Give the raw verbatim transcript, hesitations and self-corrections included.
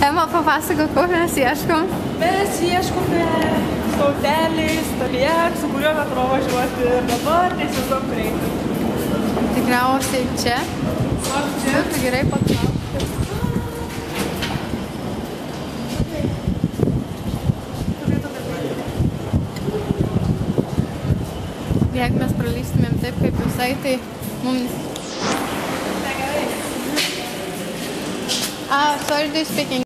Ema, papasako, ko mes ieškom? Mes ieškome stotelį, staliek, su kuriuo metro važiuoti ir dabar tiesiog greitai. Tikriausiai čia. Ar čia? Tu gerai patraukti. Jeigu mes pralystumėm taip, kaip visai, tai mums... Negerai. Ah, sorry, do you speak English?